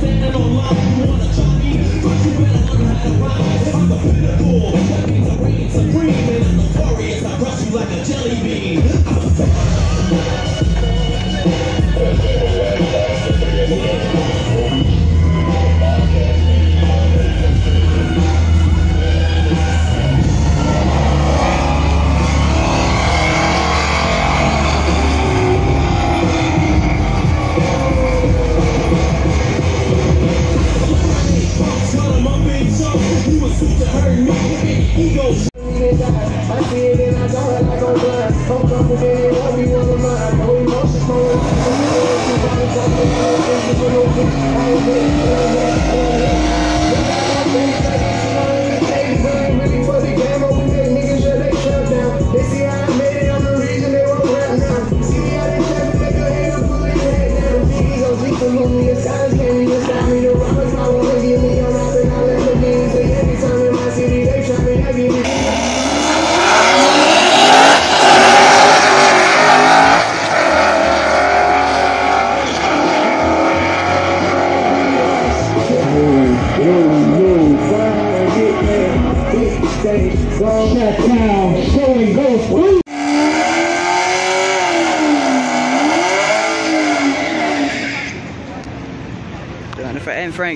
Doing it for Ed and Frank.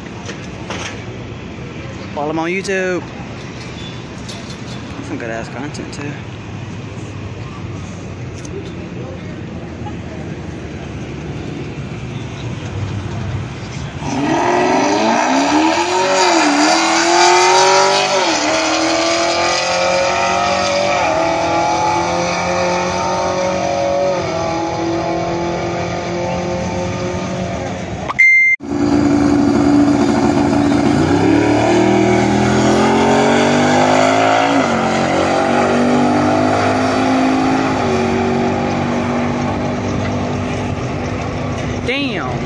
Follow him on YouTube. Some good ass content too. Damn.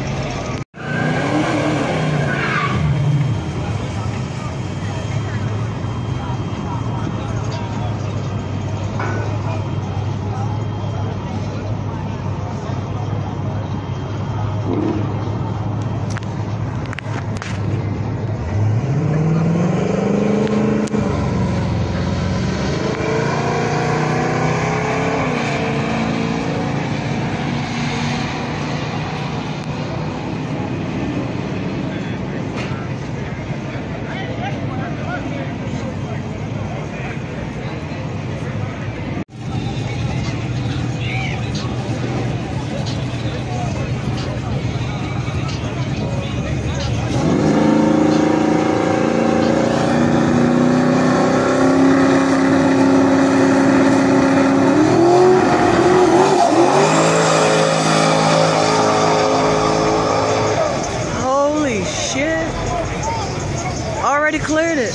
Already cleared it.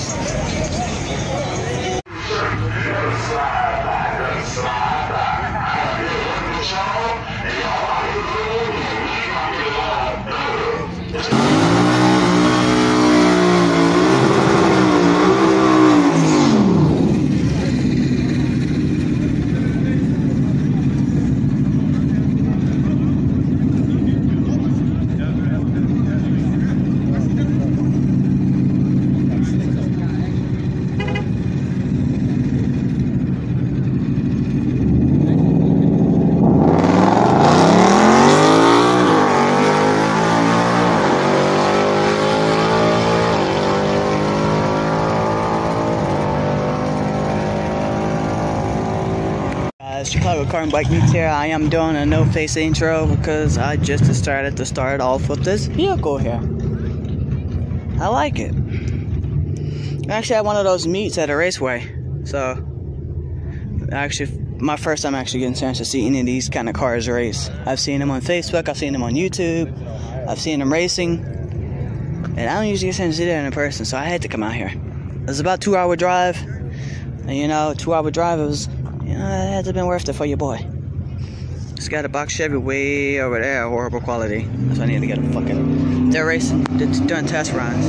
Chicago Car and Bike Meets here. I am doing a no-face intro because I just decided to start off with this vehicle here. I like it. I actually had one of those meets at a raceway, so actually my first time actually getting a chance to see any of these kind of cars race. I've seen them on Facebook, I've seen them on YouTube, I've seen them racing, and I don't usually get a chance to see that in person, so I had to come out here. It was about a 2-hour drive, and you know, 2-hour drive, it was, you know, it had to have been worth it for your boy. Just got a box Chevy way over there, horrible quality. That's why I need to get a fucking... They're racing, they're doing test runs.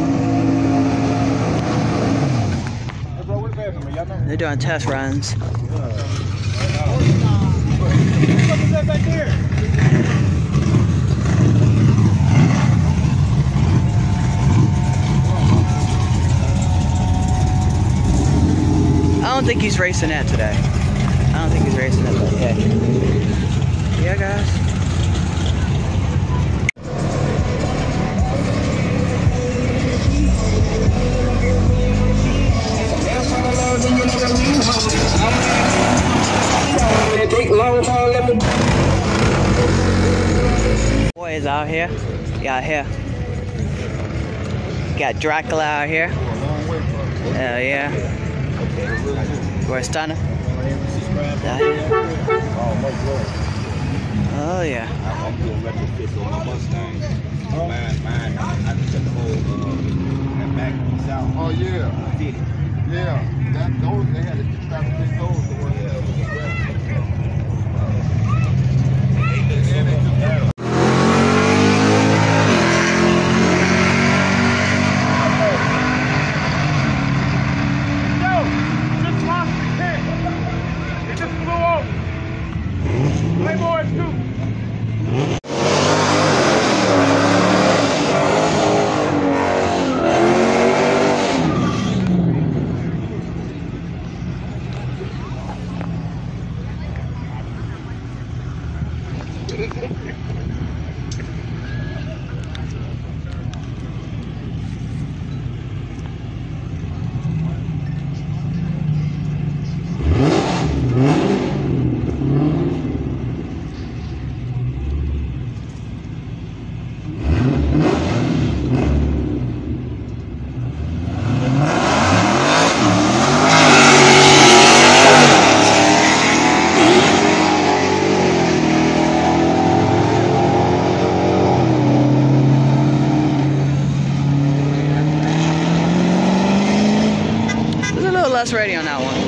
They're doing test runs. think he's racing that today. I don't think he's racing that, but yeah. Yeah, guys. Boy is out here. Yeah, out here. Got Dracula out here. Hell yeah. Where's Stunner? Oh yeah. I'm doing retrofits on my Mustang. Mine, I took the whole that back piece out. Oh yeah. Did it. Yeah. Those they had to try to fix those. Less radio on that one.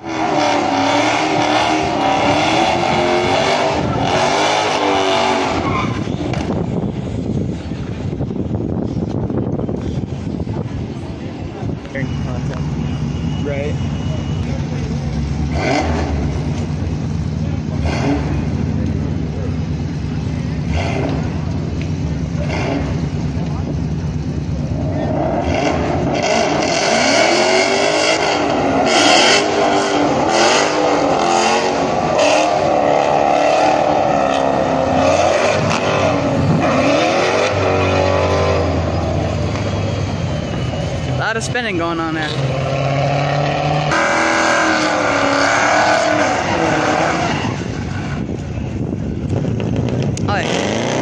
Right. A lot of spinning going on there. Oh, yeah.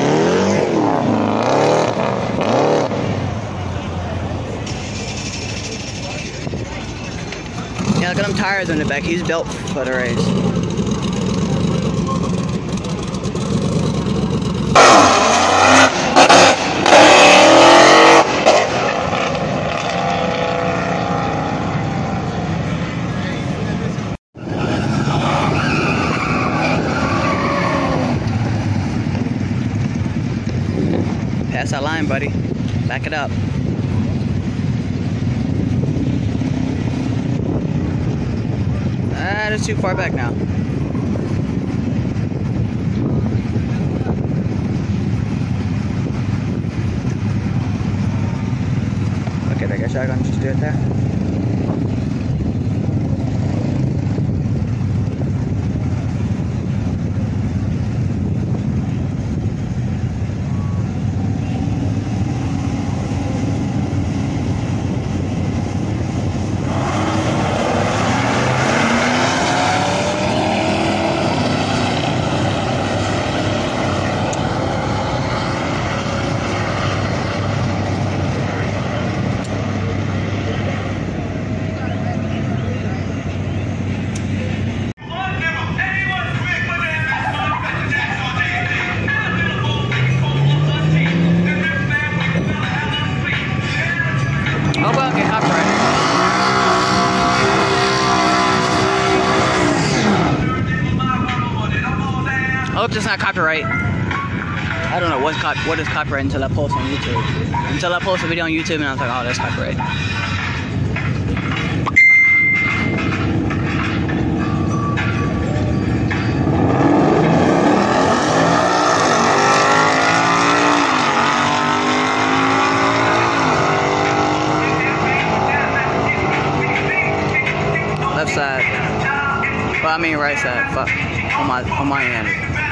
Yeah, look at them tires in the back. He's built for the race. Pass that line, buddy. Back it up. That's too far back now. Okay, take a shotgun, just do it there. Oh, well, get copyright. I hope it's not copyright. I don't know what is copyright until I post on YouTube. Until I post a video on YouTube and I was like, oh, that's copyright. Left side. mean right side. Fuck. On my end.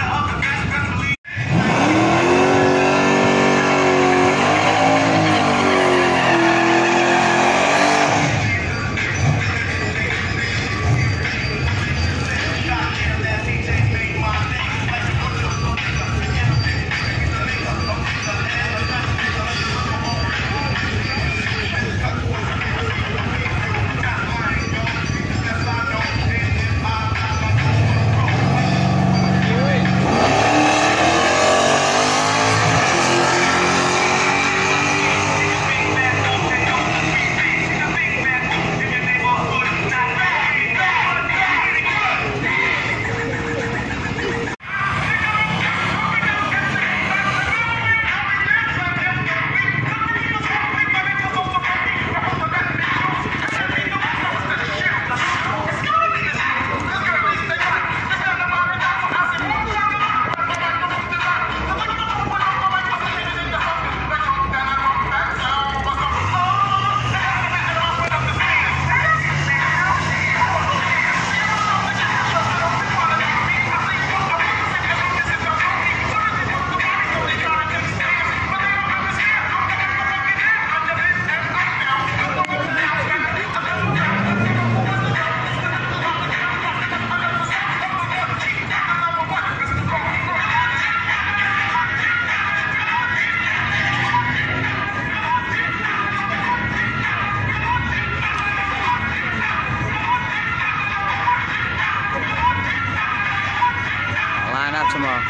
Tomorrow.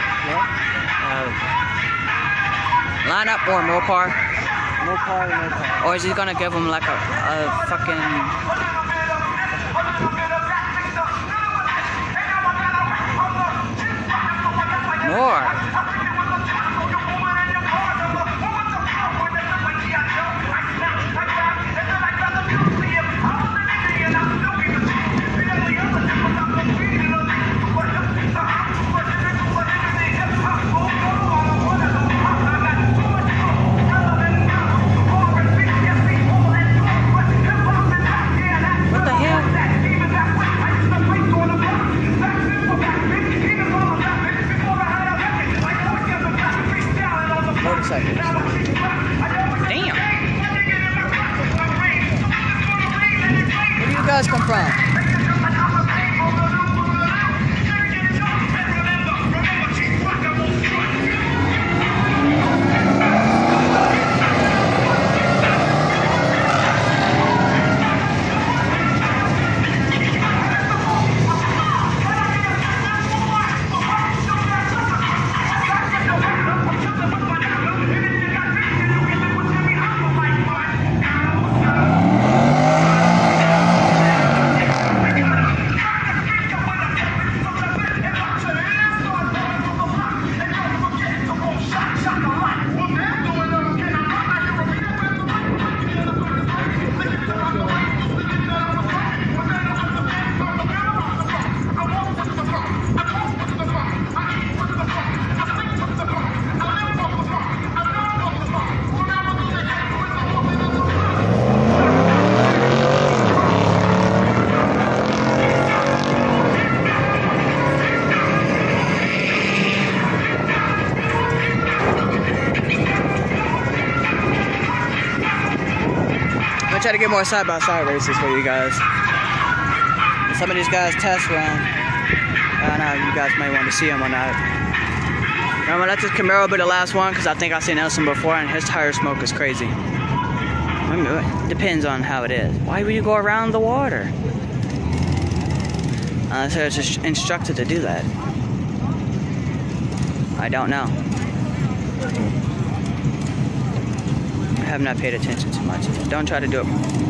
Line up or Mopar? Mopar. Or is he gonna give him like a fucking... More. Damn. Where do you guys come from? Try to get more side-by-side races for you guys. Some of these guys test run. I don't know, you guys might want to see them or not. I'm gonna let this Camaro be the last one because I think I've seen Nelson before and his tire smoke is crazy. I mean, it depends on how it is. Why would you go around the water? So it's just instructed to do that. I don't know. I have not paid attention too much. Don't try to do it.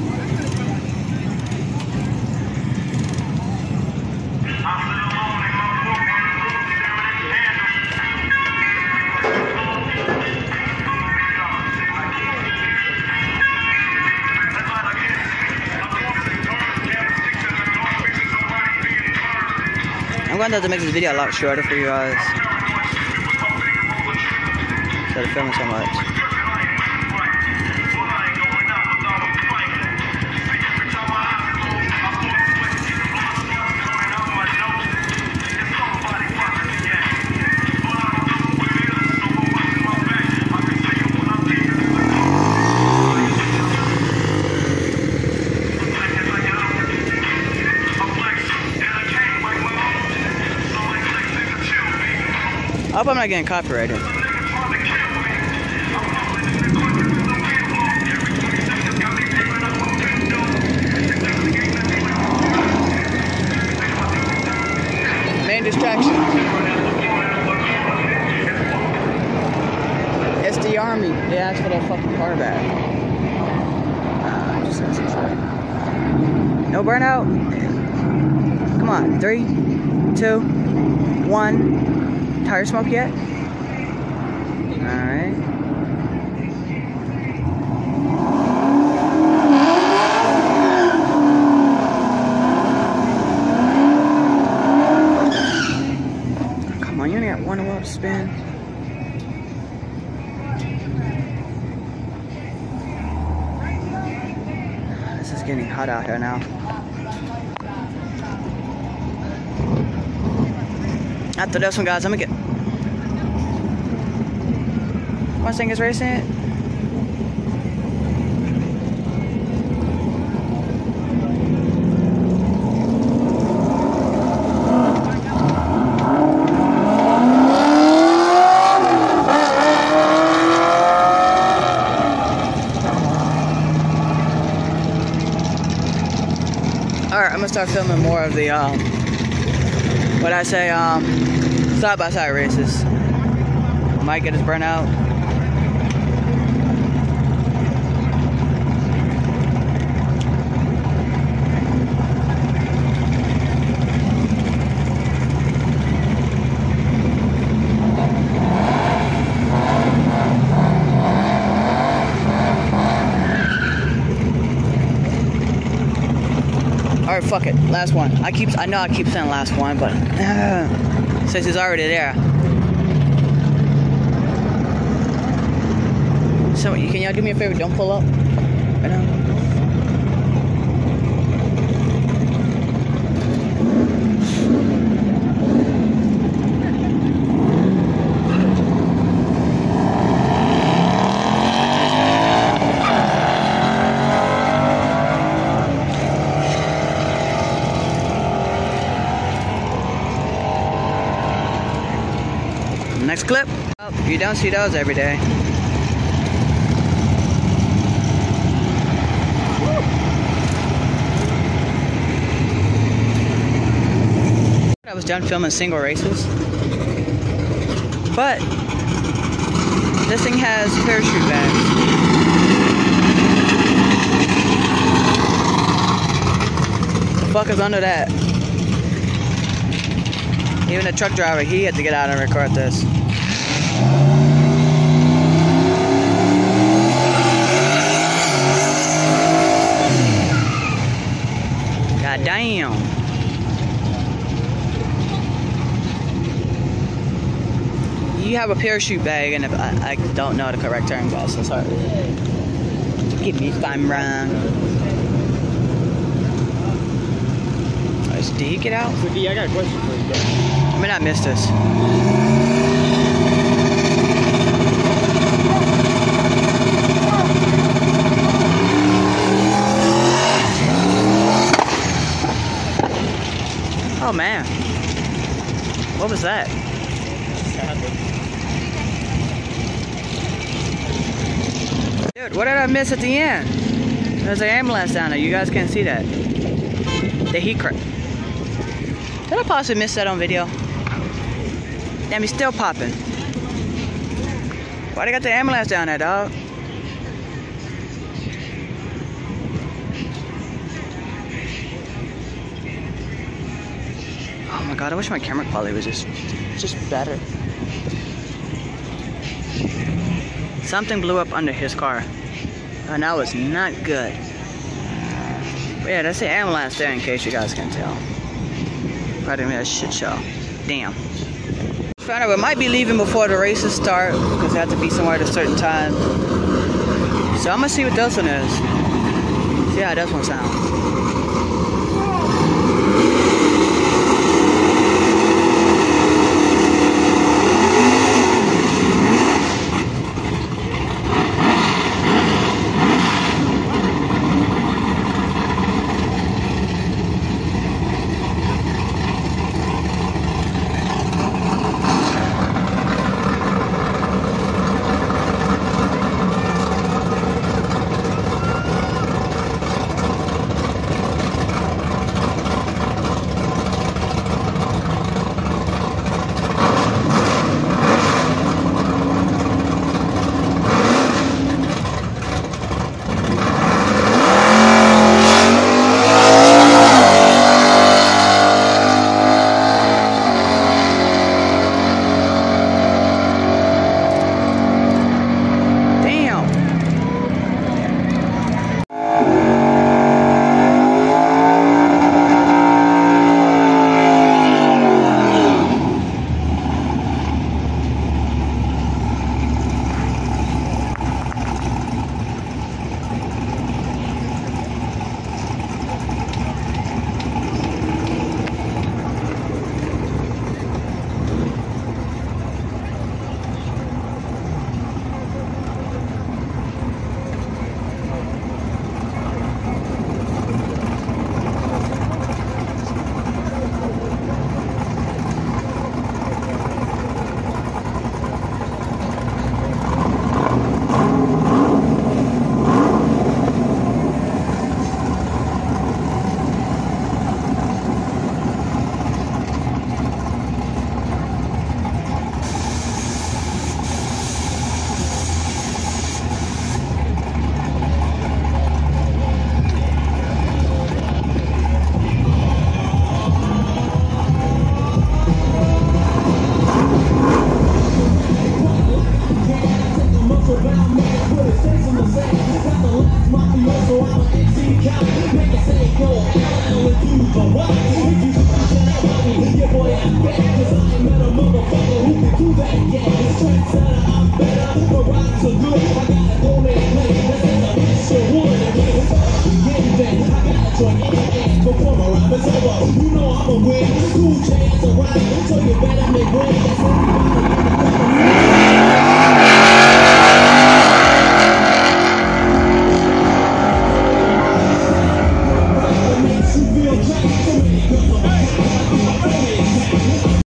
I'm going to have to make this video a lot shorter for you guys. Instead of filming so much. not getting copyrighted. Main distraction. It's the army. They asked for their fucking car back. Just that's it. No burnout. Come on. 3, 2, 1. Tire smoke yet? Alright. Come on, you only got one up spin. This is getting hot out here now. After this one, guys, I'm gonna get. Mustang is racing it. Alright, I'm gonna start filming more of the what I say, side-by-side races. Might get his burnout. Alright, fuck it. Last one. I know I keep saying last one, but since he's already there. So can y'all do me a favor? Don't pull up. Right now. Next clip. Oh, you don't see those every day. I was done filming single races, but this thing has parachute bags. The fuck is under that? Even the truck driver, he had to get out and record this. God damn. You have a parachute bag, and if I don't know the correct term, guys, so sorry. Forgive me if I'm wrong. Did he get out? So D, I got a question for you, bro. I may not miss this. Oh man. What was that? Dude, what did I miss at the end? There's an ambulance down there. You guys can't see that. The heat crack. Did I possibly miss that on video? Damn, he's still popping. Why they got the ambulance down there, dog? Oh my god, I wish my camera quality was just better. Something blew up under his car. And that was not good. But yeah, that's the ambulance there in case you guys can tell. Right in that shit show. Damn. Found out we might be leaving before the races start because they have to be somewhere at a certain time. So I'm gonna see what this one is. See how this one sounds. You know I'm a win. Cool chance around, so you better make way.